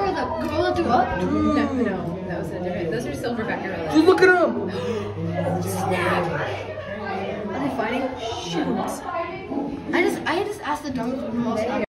gorilla that threw up? No, that was a different. Those are silverback gorillas. Dude, look at him! Snap! Are they fighting? Shoot! I just asked the dog.